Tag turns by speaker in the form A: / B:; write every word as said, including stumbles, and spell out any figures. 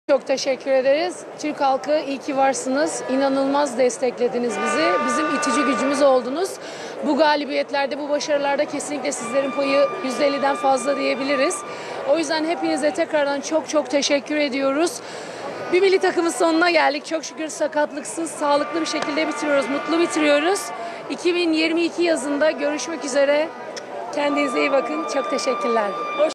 A: Çok teşekkür ederiz. Türk halkı iyi ki varsınız. İnanılmaz desteklediniz bizi. Bizim itici gücümüz oldunuz. Bu galibiyetlerde, bu başarılarda kesinlikle sizlerin payı yüzde elliden fazla diyebiliriz. O yüzden hepinize tekrardan çok çok teşekkür ediyoruz. Bir milli takımın sonuna geldik. Çok şükür sakatlıksız, sağlıklı bir şekilde bitiriyoruz, mutlu bitiriyoruz. iki bin yirmi iki yazında görüşmek üzere. Kendinize iyi bakın. Çok teşekkürler. Hoş